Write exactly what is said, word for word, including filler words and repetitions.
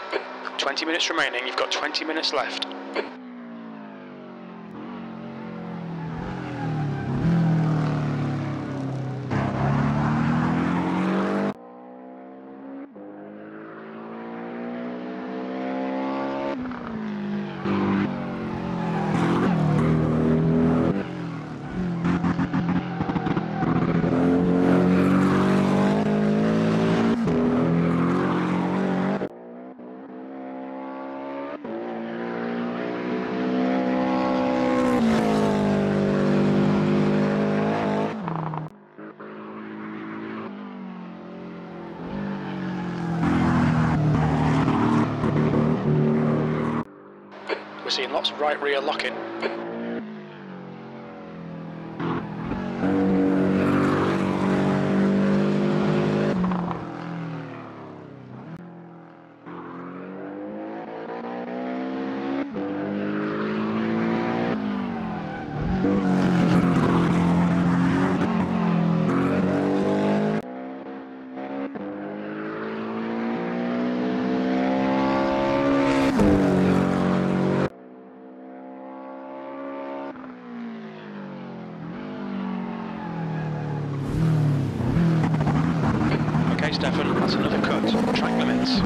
twenty minutes remaining, you've got twenty minutes left. We're seeing lots of right rear locking. Okay, Stefan, that's another cut. Track limits.